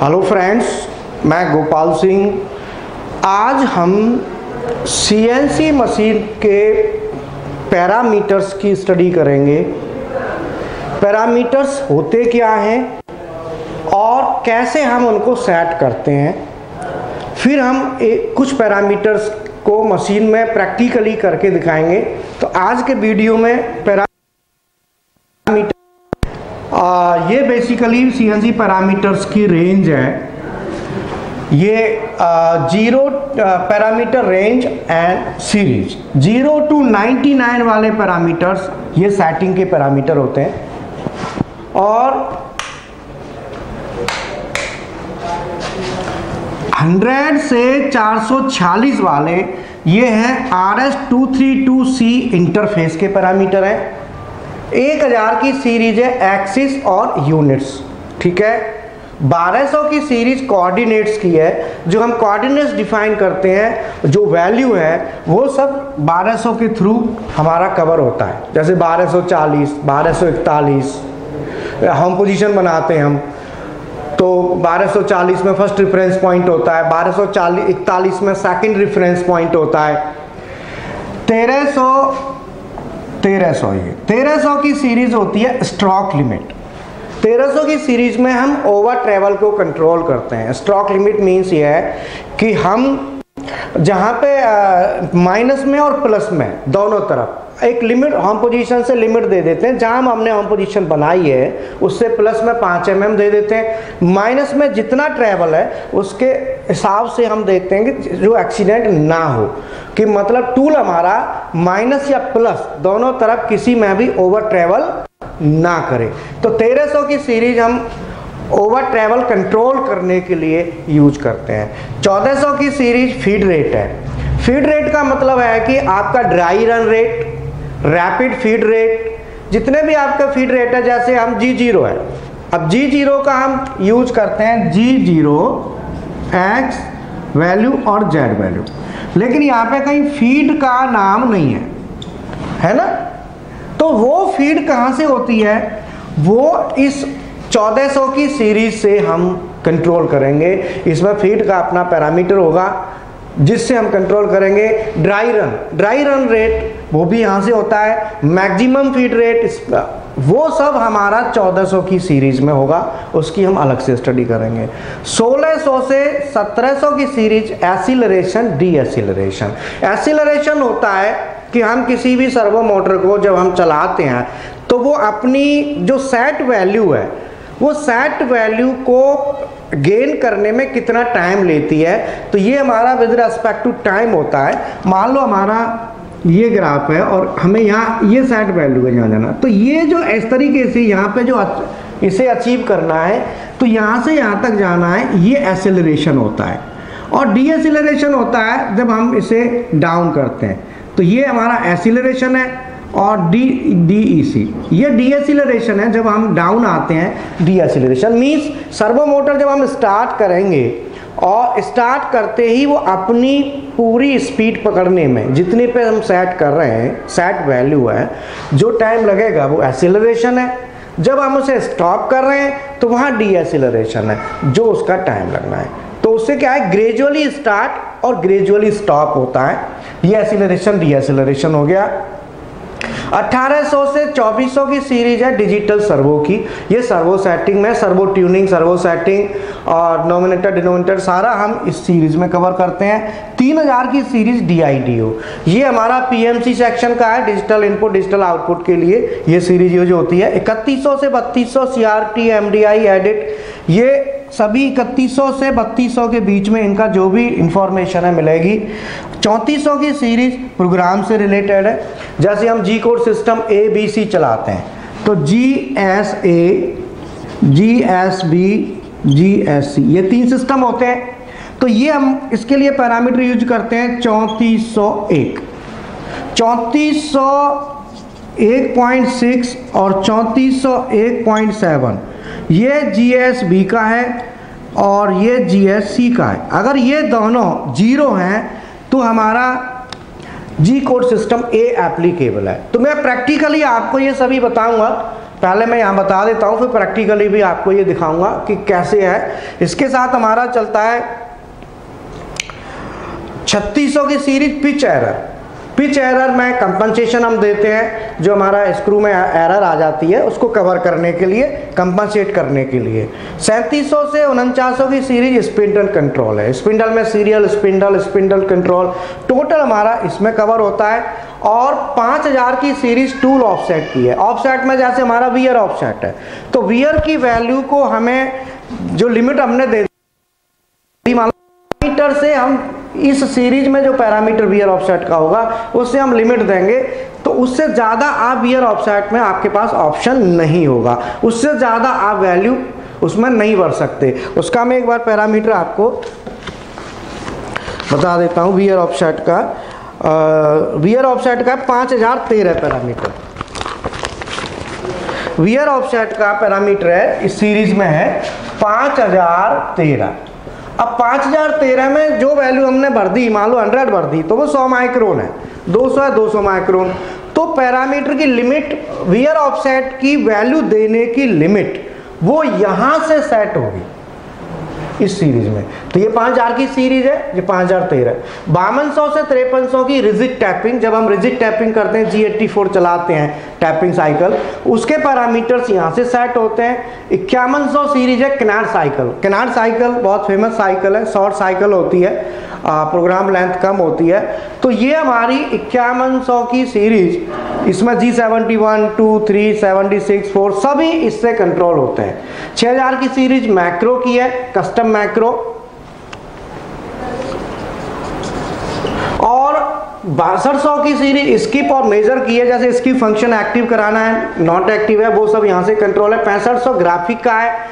Hello friends, मैं गोपाल सिंह। आज हम सीएनसी मशीन के पैरामीटर्स की स्टडी करेंगे। पैरामीटर्स होते क्या हैं और कैसे हम उनको सेट करते हैं। फिर हम कुछ पैरामीटर्स को मशीन में प्रैक्टिकली करके दिखाएंगे। तो आज के वीडियो में पैरामीटर ये बेसिकली सीएनसी पैरामीटर्स की रेंज है। ये 0 parameter range and series 0 to 99 वाले पैरामीटर्स ये सेटिंग के पैरामीटर होते हैं। और 100 से 446 वाले ये हैं RS-232C इंटरफेस के पैरामीटर हैं। 1000 की सीरीज है एक्सिस और यूनिट्स, ठीक है। 1200 की सीरीज कोऑर्डिनेट्स की है। जो हम कोऑर्डिनेट्स डिफाइन करते हैं, जो वैल्यू है वो सब 1200 के थ्रू हमारा कवर होता है। जैसे 1240, 1241 होम पोजीशन बनाते हैं हम, तो 1240 में फर्स्ट रेफरेंस पॉइंट होता है, 1241 में सेकंड रेफरेंस पॉइंट होता है। 1300 की सीरीज होती है स्ट्रोक लिमिट। 1300 की सीरीज में हम ओवर ट्रेवल को कंट्रोल करते हैं। स्ट्रोक लिमिट मीन्स ये है कि हम जहाँ पे माइनस में और प्लस में दोनों तरफ एक लिमिट होम पोजीशन से लिमिट दे देते हैं। जहाँ हमने होम पोजीशन बनाई है उससे प्लस में 5 mm दे देते हैं। माइनस में जितना ट्रैवल है उसके हिसाब से हम देखते हैं कि जो एक्सीडेंट ना हो, कि मतलब टूल हमारा माइनस या प्लस दोनों तरफ किसी में भी ओवर ट्रैवल ना करे। तो 1300 की सीरीज हम ओवर ट्रैवल कंट्रोल करने के लिए यूज करते हैं। 1400 की सीरीज फीड रेट है। फीड रेट का मतलब है कि आपका dry run rate, rapid feed rate, जितने भी आपका फीड रेट है। जैसे हम G0 है, अब G0 का हम यूज करते हैं G0 X वैल्यू और Z वैल्यू, लेकिन यहाँ पे कहीं फीड का नाम नहीं है ना। तो वो फीड कहाँ से होती है, वो इस 1400 की सीरीज से हम कंट्रोल करेंगे। इसमें फीड का अपना पैरामीटर होगा जिससे हम कंट्रोल करेंगे। ड्राई रन रेट वो भी यहाँ से होता है। मैक्सिमम फीड रेट इसका वो सब हमारा 1400 की सीरीज में होगा, उसकी हम अलग से स्टडी करेंगे। 1600 से 1700 की सीरीज एसिलरेशन, डीएसिलरेशन। एसिलरेशन होता है कि हम किसी भी सर्वो मोटर को जब हम चलाते हैं तो वो अपनी जो सेट वैल्यू है, वो सेट वैल्यू को गेन करने में कितना टाइम लेती है। तो ये हमारा विद रिस्पेक्ट टू टाइम होता है। मान लो हमारा ये ग्राफ है और हमें यहाँ ये सेट वैल्यू है यहाँ जाना, तो ये जो इस तरीके से यहाँ पे जो इसे अचीव करना है, तो यहाँ से यहाँ तक जाना है, ये एसिलरेशन होता है। और डीएसिलरेशन होता है जब हम इसे डाउन करते हैं, तो ये हमारा एसिलरेशन है। और DEC ये डीएसिलरेशन है, जब हम डाउन आते हैं। डीएसिलरेशन मीन्स सर्वो मोटर जब हम स्टार्ट करेंगे और स्टार्ट करते ही वो अपनी पूरी स्पीड पकड़ने में जितने पे हम सेट कर रहे हैं, सेट वैल्यू है, जो टाइम लगेगा वो एसिलरेशन है। जब हम उसे स्टॉप कर रहे हैं तो वहाँ डीएसिलरेशन है, जो उसका टाइम लगना है। तो उससे क्या है, ग्रेजुअली स्टार्ट और ग्रेजुअली स्टॉप होता है। ये एसिलरेशन डीएसिलरेशन हो गया। 1800 से 2400 की सीरीज है डिजिटल सर्वो की। ये सर्वो सेटिंग में सर्वो ट्यूनिंग, सर्वो सेटिंग और नोमिनेटर डिनोमिनेटर सारा हम इस सीरीज में कवर करते हैं। 3000 की सीरीज DIDO, ये हमारा PMC सेक्शन का है, डिजिटल इनपुट डिजिटल आउटपुट के लिए ये सीरीज यूज होती है। 3100 से 3200 CRT MDI एडिट, ये सभी 3100 से 3200 के बीच में इनका जो भी इंफॉर्मेशन है मिलेगी। 3400 की सीरीज प्रोग्राम से रिलेटेड है। जैसे हम G कोड सिस्टम ABC चलाते हैं तो GSA, GSB, GSC ये 3 सिस्टम होते हैं। तो ये हम इसके लिए पैरामीटर यूज करते हैं 3401, 3401.6 और 3401.7। ये GSB का है और ये GSC का है। अगर ये दोनों 0 हैं तो हमारा G code system A applicable है। तो मैं प्रैक्टिकली आपको ये सभी बताऊंगा पहले मैं यहाँ बता देता हूँ, फिर प्रैक्टिकली भी आपको ये दिखाऊंगा कि कैसे है। इसके साथ हमारा चलता है 3600 की series pitch error. Pitch error में कंपनसेशन हम देते हैं, जो हमारा स्क्रू में एरर आ जाती है उसको कवर करने के लिए, कंपनसेट करने के लिए। 3700 से 4900 की सीरीज स्पिंडल कंट्रोल है। स्पिंडल में सीरियल स्पिंडल कंट्रोल टोटल हमारा इसमें कवर होता है। और 5000 की सीरीज टूल ऑफसेट की है। ऑफसेट में जैसे हमारा वियर ऑफसेट है, तो वियर की वैल्यू को हमें जो लिमिट हमने दे दी, पैरामीटर से हम इस सीरीज में जो पैरामीटर वियर ऑफसेट का होगा उससे हम लिमिट देंगे, तो उससे ज़्यादा आप वियर ऑफसेट में आपके पास ऑप्शन नहीं होगा, उससे ज़्यादा आप वैल्यू उसमें नहीं भर सकते। उसका मैं एक बार पैरामीटर आपको बता देता हूँ। वियर ऑफसेट का 5013 पैरामीटर वियर ऑफसेट का पैरामीटर है, इस सीरीज में है 5013। अब 5013 में जो वैल्यू हमने भर दी, मान लो 100 भर दी, तो वो 100 माइक्रोन है, 200 है 200 माइक्रोन। तो पैरामीटर की लिमिट, वियर ऑफसेट की वैल्यू देने की लिमिट, वो यहां से सेट होगी इस सीरीज में। तो ये 5000 की सीरीज है, ये 5013। 5200 से 5300 की रिजिड टैपिंग, जब हम रिजिड टैपिंग करते हैं, G84 चलाते हैं टैपिंग साइकिल, उसके पैरामीटर्स यहाँ से सेट होते हैं। 5100 सीरीज है किनार साइकिल। किनार साइकिल बहुत फेमस साइकिल है, शॉर्ट साइकिल होती है, प्रोग्राम लेंथ कम होती है। तो ये हमारी 5100 की सीरीज, इसमें G71, 2, 3, 76, 4 सभी इससे कंट्रोल होते हैं। 6000 की सीरीज मैक्रो की है, कस्टम मैक्रो। और 6200 की सीरीज स्किप और मेजर की है, जैसे स्किप फंक्शन एक्टिव कराना है, नॉट एक्टिव है, वो सब यहाँ से कंट्रोल है। 6500 ग्राफिक का है।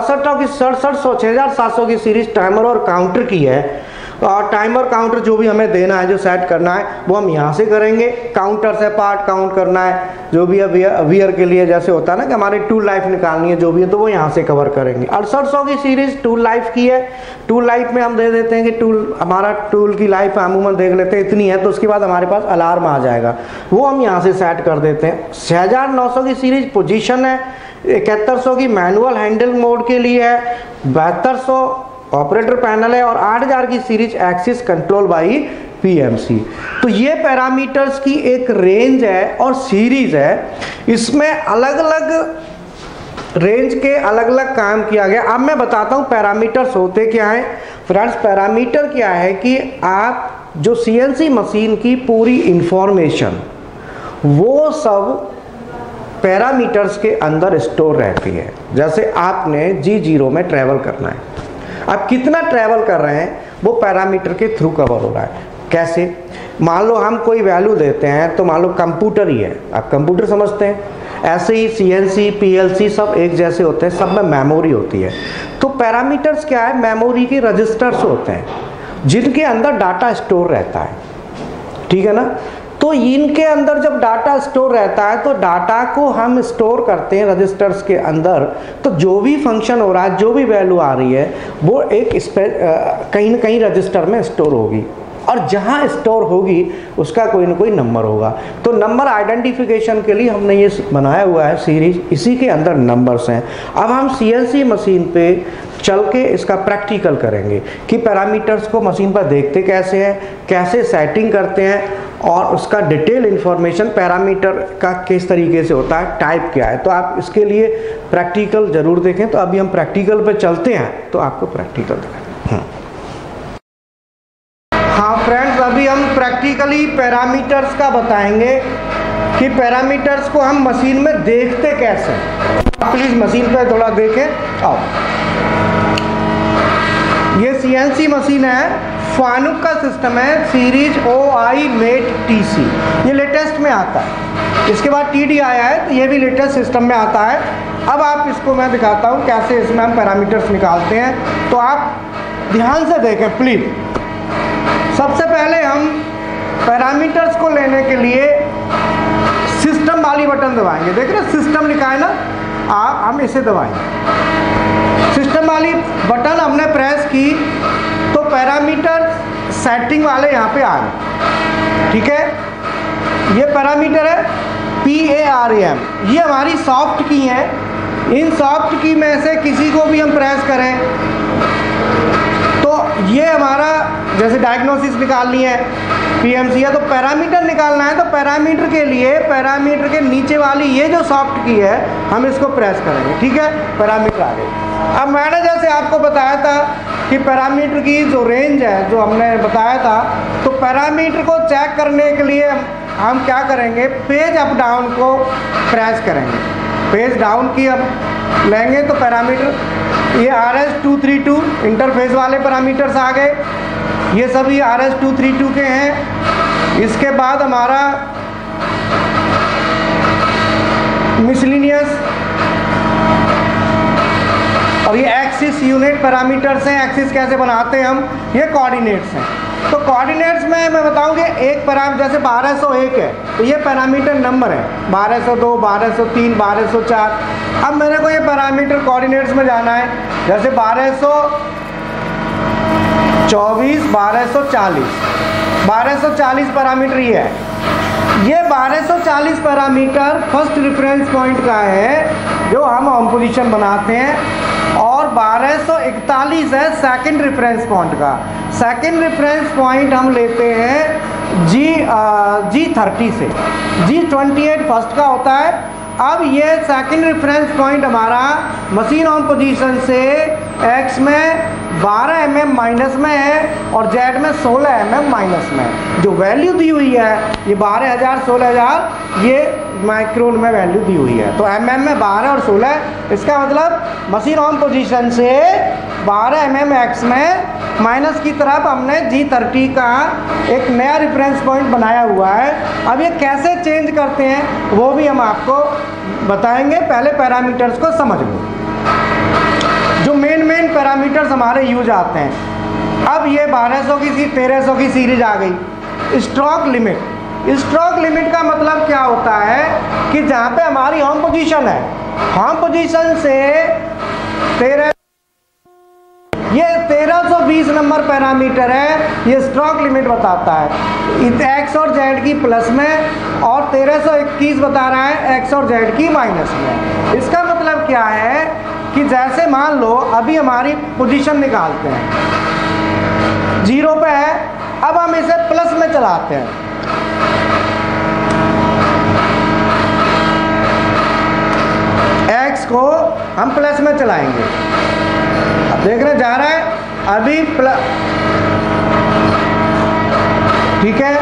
6700 की सीरीज टाइमर और काउंटर की है। और टाइमर काउंटर जो भी हमें देना है, जो सेट करना है, वो हम यहाँ से करेंगे। काउंटर से पार्ट काउंट करना है, जो भी है वियर के लिए जैसे होता है ना कि हमारी टूल लाइफ निकालनी है जो भी है, तो वो यहाँ से कवर करेंगे। 6800 की सीरीज टूल लाइफ की है। टूल लाइफ में हम दे देते हैं कि टूल, हमारा टूल की लाइफ अमूमन देख लेते हैं इतनी है, तो उसके बाद हमारे पास अलार्म आ जाएगा, वो हम यहाँ से सेट कर देते हैं। 6900 की सीरीज पोजीशन है। 7100 की मैनुअल हैंडल मोड के लिए है। 7200 ऑपरेटर पैनल है। और 8000 की series axis control by PMC। तो ये पैरामीटर्स की एक रेंज है और सीरीज है, इसमें अलग अलग रेंज के अलग अलग काम किया गया। अब मैं बताता हूँ पैरामीटर्स होते क्या हैं। फ्रेंड्स, पैरामीटर क्या है कि आप जो CNC मशीन की पूरी इंफॉर्मेशन, वो सब पैरामीटर्स के अंदर स्टोर रहती है। जैसे आपने G0 में ट्रैवल करना है, आप कितना ट्रैवल कर रहे हैं वो पैरामीटर के थ्रू कवर हो रहा है। कैसे? मान लो हम कोई वैल्यू देते हैं, तो मान लो कंप्यूटर ही है, आप कंप्यूटर समझते हैं, ऐसे ही CNC PLC सब एक जैसे होते हैं, सब में मेमोरी होती है। तो पैरामीटर्स क्या है? मेमोरी के रजिस्टर्स होते हैं जिनके अंदर डाटा स्टोर रहता है, ठीक है ना। तो इनके अंदर जब डाटा स्टोर रहता है, तो डाटा को हम स्टोर करते हैं रजिस्टर्स के अंदर। तो जो भी फंक्शन हो रहा है, जो भी वैल्यू आ रही है, वो एक कहीं ना कहीं रजिस्टर में स्टोर होगी, और जहाँ स्टोर होगी उसका कोई ना कोई नंबर होगा। तो नंबर आइडेंटिफिकेशन के लिए हमने ये बनाया हुआ है सीरीज, इसी के अंदर नंबर्स हैं। अब हम CNC मशीन पे चल के इसका प्रैक्टिकल करेंगे कि पैरामीटर्स को मशीन पर देखते कैसे हैं, कैसे सेटिंग करते हैं, और उसका डिटेल इंफॉर्मेशन पैरामीटर का किस तरीके से होता है, टाइप क्या है। तो आप इसके लिए प्रैक्टिकल ज़रूर देखें। तो अभी हम प्रैक्टिकल पे चलते हैं, तो आपको प्रैक्टिकल दिखाएं। हाँ फ्रेंड्स, अभी हम प्रैक्टिकली पैरामीटर्स का बताएंगे कि पैरामीटर्स को हम मशीन में देखते कैसे। प्लीज़ मशीन पे थोड़ा देखें। आओ, ये CNC मशीन है, फानुक का सिस्टम है, सीरीज OI मेट TC, ये लेटेस्ट में आता है। इसके बाद TD आया है, तो ये भी लेटेस्ट सिस्टम में आता है। अब आप इसको मैं दिखाता हूँ कैसे इसमें हम पैरामीटर्स निकालते हैं, तो आप ध्यान से देखें प्लीज़। सबसे पहले हम पैरामीटर्स को लेने के लिए सिस्टम वाली बटन दबाएंगे। देख रहे सिस्टम लिखा है ना, हम इसे दबाएंगे। सिस्टम वाली बटन हमने प्रेस की, तो पैरामीटर सेटिंग वाले यहाँ पे आ गए, ठीक है। ये पैरामीटर है PAR RAM, ये हमारी सॉफ्ट की है। इन सॉफ्ट की में से किसी को भी हम प्रेस करें तो ये हमारा, जैसे डायग्नोसिस निकालनी है PMC है तो पैरामीटर निकालना है, तो पैरामीटर के लिए पैरामीटर के नीचे वाली ये जो सॉफ्ट की है हम इसको प्रेस करेंगे, ठीक है, पैरामीटर आ गए। अब मैंने जैसे आपको बताया था कि पैरामीटर की जो रेंज है जो हमने बताया था, तो पैरामीटर को चेक करने के लिए हम क्या करेंगे, पेज अप डाउन को प्रेस करेंगे। पेज डाउन की अब लेंगे तो पैरामीटर ये RS-232 इंटरफेस वाले पैरामीटर्स आ गए, ये सभी RS-232 के हैं। इसके बाद हमारा मिसलिनियस और ये एक्सिस यूनिट पैरामीटर्स हैं। एक्सिस कैसे बनाते हैं हम, ये कोऑर्डिनेट्स हैं। तो कोऑर्डिनेट्स में मैं बताऊं कि एक पैरामीटर जैसे 1201 है तो ये पैरामीटर नंबर है, 1202, 1203, 1204। अब मेरे को ये पैरामीटर कोऑर्डिनेट्स में जाना है, जैसे 1224, 1240 पैरामीटर ये है। ये 1240 पैरामीटर फर्स्ट रेफरेंस पॉइंट का है जो हम होम पोजीशन बनाते हैं, और 1241 है सेकंड रेफरेंस पॉइंट का। सेकंड रेफरेंस पॉइंट हम लेते हैं G30 से, G28 फर्स्ट का होता है। अब ये सेकंड रेफरेंस पॉइंट हमारा मशीन ऑन पोजीशन से X में 12 mm माइनस में है और Z में 16 mm माइनस में है। जो वैल्यू दी हुई है ये 12,000, 16,000 ये माइक्रोन में वैल्यू दी हुई है, तो mm में 12 और 16, इसका मतलब मशीन ऑन पोजीशन से 12 mm X में माइनस की तरफ हमने G30 का एक नया रेफरेंस पॉइंट बनाया हुआ है। अब ये कैसे चेंज करते हैं वो भी हम आपको बताएंगे, पहले पैरामीटर्स को समझ लो। जो मेन पैरामीटर्स हमारे यूज आते हैं, अब ये 1200 की 1300 की सीरीज आ गई। स्ट्रोक लिमिट, स्ट्रोक लिमिट का मतलब क्या होता है कि जहाँ पे हमारी होम पोजीशन है, होम पोजीशन से 1320 नंबर पैरामीटर है, ये स्ट्रोक लिमिट बताता है X और Z की प्लस में, और 1321 बता रहा है X और Z की माइनस में। इसका मतलब क्या है कि जैसे मान लो अभी हमारी पोजीशन निकालते हैं 0 पे है, अब हम इसे प्लस में चलाते हैं, X को हम प्लस में चलाएंगे। अब देख रहे जा रहा है अभी प्लस, ठीक है।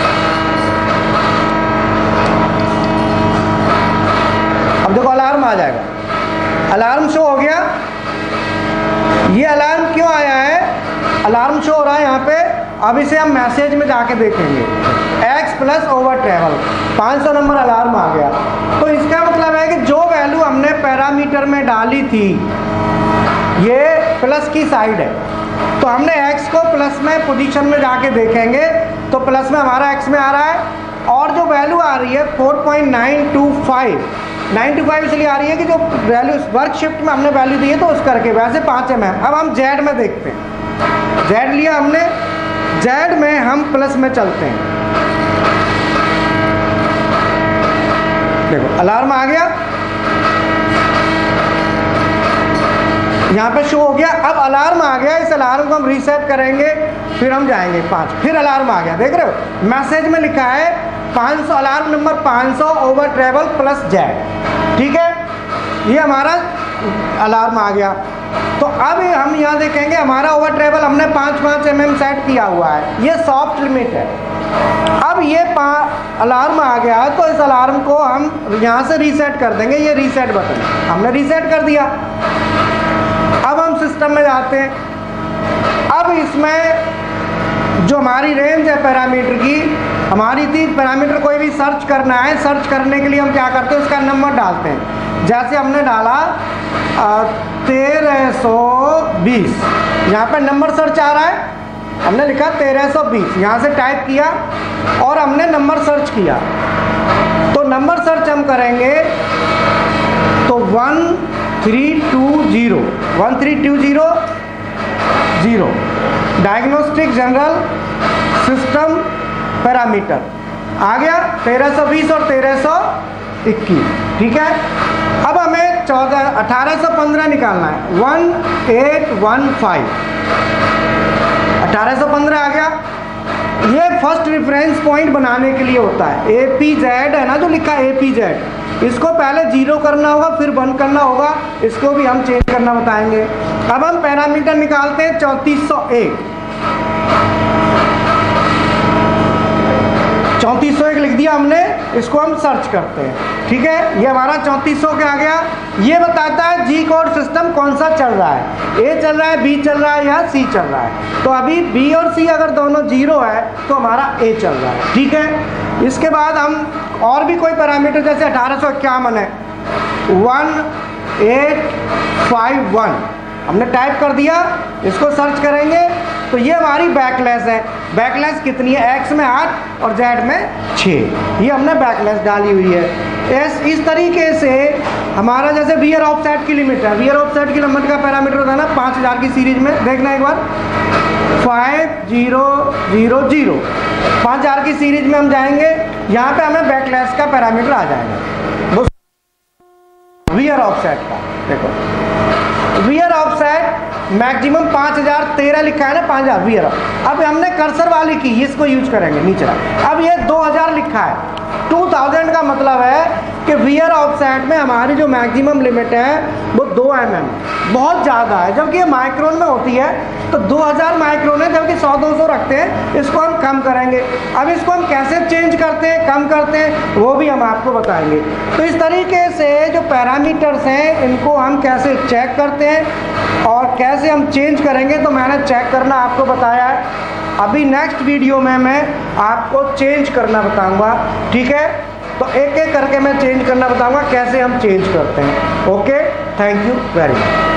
अब देखो अलार्म आ जाएगा, अलार्म शो हो गया। ये अलार्म क्यों आया है, अलार्म शो हो रहा है यहाँ पे। अब इसे हम मैसेज में जाके देखेंगे, X plus over travel 500 number alarm आ गया। तो इसका मतलब है कि जो वैल्यू हमने पैरामीटर में डाली थी ये प्लस की साइड है, तो हमने X को प्लस में पोजीशन में जाके देखेंगे तो प्लस में हमारा X में आ रहा है, और जो वैल्यू आ रही है 4.925 इसलिए आ रही है कि जो वैल्यू वर्क शिफ्ट में हमने वैल्यू दी है तो उस करके, वैसे 5 mm। अब हम Z में देखते हैं, Z लिया हमने, Z में हम प्लस में चलते हैं। देखो अलार्म आ गया, यहाँ पे शो हो गया। अब अलार्म आ गया, इस अलार्म को हम रीसेट करेंगे, फिर हम जाएंगे 5, फिर अलार्म आ गया। देख रहे हो मैसेज में लिखा है 500, alarm number 500 over travel plus Z, ठीक है, ये हमारा अलार्म आ गया। तो अब हम यहाँ देखेंगे हमारा ओवर ट्रेवल हमने 5-5 mm सेट किया हुआ है, ये सॉफ्ट लिमिट है। अब ये अलार्म आ गया तो इस अलार्म को हम यहाँ से रीसेट कर देंगे, ये रीसेट बटन हमने रीसेट कर दिया। अब हम सिस्टम में जाते हैं, अब इसमें जो हमारी रेंज है पैरामीटर की हमारी थी, पैरामीटर कोई भी सर्च करना है, सर्च करने के लिए हम क्या करते हैं, उसका नंबर डालते हैं। जैसे हमने डाला 1320, यहाँ पे नंबर सर्च आ रहा है, हमने लिखा 1320, यहाँ से टाइप किया और हमने नंबर सर्च किया। तो नंबर सर्च हम करेंगे तो 1320 डायग्नोस्टिक जनरल सिस्टम पैरामीटर आ गया 1320 और 1320। 21, ठीक है। अब हमें 1815 निकालना है, 1815, 1815 आ गया। ये फर्स्ट रेफरेंस पॉइंट बनाने के लिए होता है। APZ है ना जो लिखा है APZ, इसको पहले 0 करना होगा, फिर 1 करना होगा, इसको भी हम चेंज करना बताएंगे। अब हम पैरामीटर निकालते हैं 3401, 3401 लिख दिया हमने, इसको हम सर्च करते हैं, ठीक है। ये हमारा 3400 क्या आ गया, ये बताता है G कोड सिस्टम कौन सा चल रहा है, A चल रहा है, B चल रहा है या C चल रहा है। तो अभी B और C अगर दोनों 0 है तो हमारा A चल रहा है, ठीक है। इसके बाद हम और भी कोई पैरामीटर, जैसे 1851 है, 1851 हमने टाइप कर दिया, इसको सर्च करेंगे तो ये हमारी बैकलेस है। बैकलेस कितनी है, X में 8 और Z में 6, ये हमने बैकलेस डाली हुई है। इस तरीके से हमारा जैसे वियर ऑफसेट की लिमिट है, वियर ऑफसेट की लिमिट का पैरामीटर होता है ना 5000 की सीरीज में, देखना एक बार 5000, 5000 की सीरीज में हम जाएंगे, यहाँ पे हमें बैकलेस का पैरामीटर आ जाएगा वियर ऑफसेट का। देखो वियर ऑफसेट मैक्सिमम 5013 लिखा है ना, 5000 वियर। अब हमने कर्सर वाली की, इसको यूज करेंगे नीचे। अब ये 2000 लिखा है, 2000 का मतलब है कि वियर ऑफसेट में हमारी जो मैक्सिमम लिमिट है वो 2 mm, बहुत ज़्यादा है, जबकि ये माइक्रोन में होती है। तो 2000 माइक्रोन है, जबकि 100-200 रखते हैं, इसको हम कम करेंगे। अब इसको हम कैसे चेंज करते हैं, कम करते हैं, वो भी हम आपको बताएंगे। तो इस तरीके से जो पैरामीटर्स हैं इनको हम कैसे चेक करते हैं और कैसे हम चेंज करेंगे, तो मैंने चेक करना आपको बताया है। अभी नेक्स्ट वीडियो में मैं आपको चेंज करना बताऊंगा, ठीक है। तो एक एक करके मैं चेंज करना बताऊंगा कैसे हम चेंज करते हैं। Okay, thank you very much.